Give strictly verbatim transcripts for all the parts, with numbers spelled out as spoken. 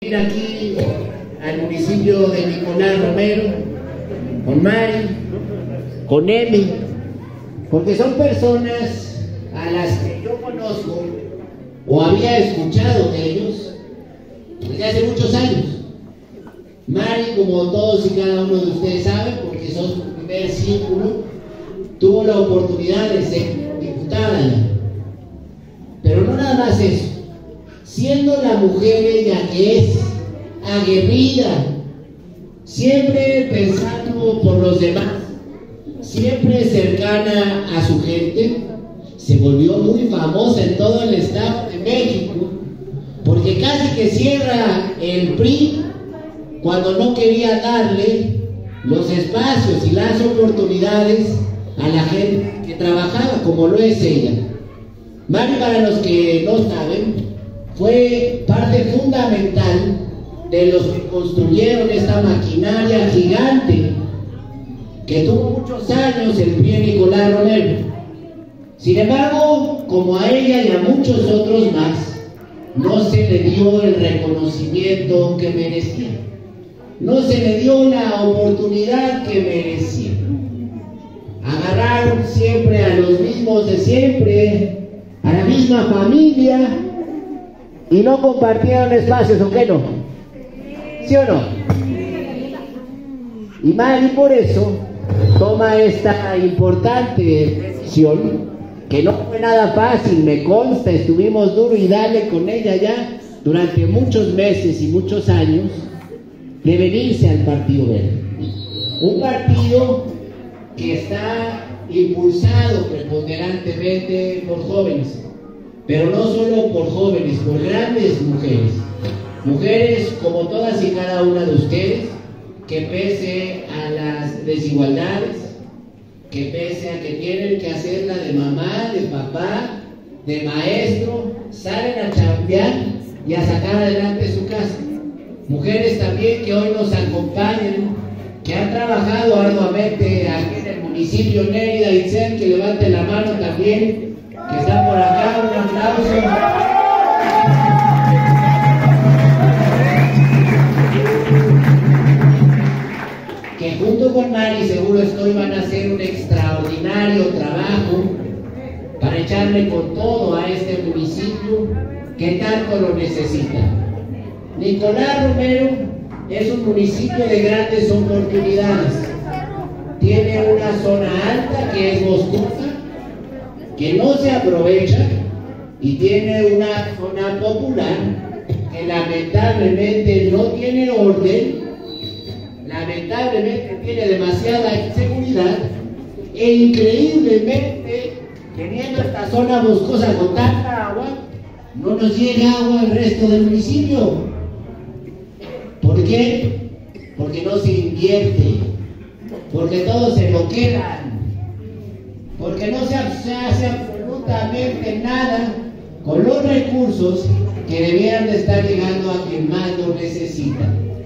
Aquí al municipio de Nicolás Romero, con Mari, con Emi, porque son personas a las que yo conozco o había escuchado de ellos desde hace muchos años. Mari, como todos y cada uno de ustedes saben, porque son su primer círculo, tuvo la oportunidad de ser diputada ya. Pero no nada más eso. Siendo la mujer ella que es, aguerrida, siempre pensando por los demás, siempre cercana a su gente, se volvió muy famosa en todo el estado de México, porque casi que cierra el P R I cuando no quería darle los espacios y las oportunidades a la gente que trabajaba, como lo es ella. Mari, para los que no saben, fue parte fundamental de los que construyeron esta maquinaria gigante que tuvo muchos años el P R I Nicolás Romero. Sin embargo, como a ella y a muchos otros más, no se le dio el reconocimiento que merecía, no se le dio la oportunidad que merecía. Agarraron siempre a los mismos de siempre, a la misma familia, y no compartieron espacios, ¿o qué no? ¿Sí o no? Y Mari por eso toma esta importante decisión, que no fue nada fácil, me consta, estuvimos duro y dale con ella ya durante muchos meses y muchos años, de venirse al Partido Verde. Un partido que está impulsado preponderantemente por jóvenes, pero no solo por jóvenes, por grandes mujeres. Mujeres como todas y cada una de ustedes, que pese a las desigualdades, que pese a que tienen que hacerla de mamá, de papá, de maestro, salen a chambear y a sacar adelante su casa. Mujeres también que hoy nos acompañan, que han trabajado arduamente aquí en el municipio Mérida. Itzel, que levante la mano también, que está por acá, un aplauso. Que junto con Mari, seguro estoy, van a hacer un extraordinario trabajo para echarle con todo a este municipio que tanto lo necesita. Nicolás Romero es un municipio de grandes oportunidades. Tiene una zona alta que es boscosa, que no se aprovecha, y tiene una zona popular que lamentablemente no tiene orden, lamentablemente tiene demasiada inseguridad, e increíblemente, teniendo esta zona boscosa con tanta agua, no nos llega agua al resto del municipio. ¿Por qué? Porque no se invierte, porque todos se lo quedan, porque no se hace absolutamente nada con los recursos que debieran de estar llegando a quien más lo necesita.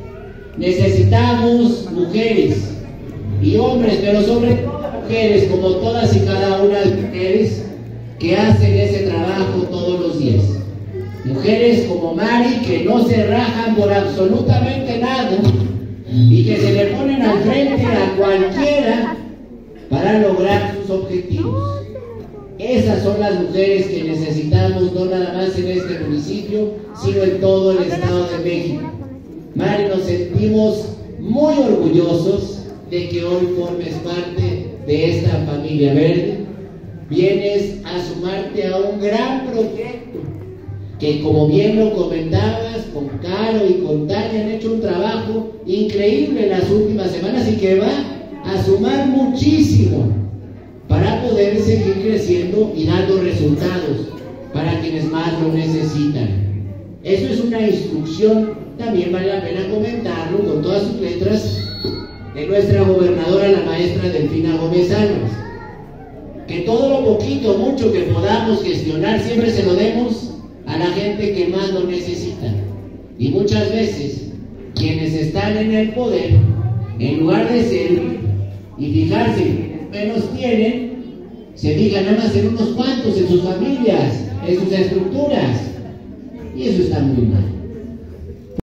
Necesitamos mujeres y hombres, pero sobre todo mujeres, como todas y cada una de ustedes, que hacen ese trabajo todos los días. Mujeres como Mari, que no se rajan por absolutamente nada y que se le ponen al frente a cualquiera para lograr sus objetivos. Esas son las mujeres que necesitamos, no nada más en este municipio, sino en todo el estado de México. Mari, nos sentimos muy orgullosos de que hoy formes parte de esta familia verde. Vienes a sumarte a un gran proyecto que, como bien lo comentabas, con Caro y con Tania han hecho un trabajo increíble en las últimas semanas y que va a sumar muchísimo para poder seguir creciendo y dando resultados para quienes más lo necesitan. Eso es una instrucción, también vale la pena comentarlo con todas sus letras, de nuestra gobernadora, la maestra Delfina Gómez Álvarez. Que todo lo poquito, mucho que podamos gestionar, siempre se lo demos a la gente que más lo necesita. Y muchas veces, quienes están en el poder, en lugar de servir y fijarse en quienes menos tienen, se fijan nada más en unos cuantos, en sus familias, en sus estructuras. Y eso está muy mal.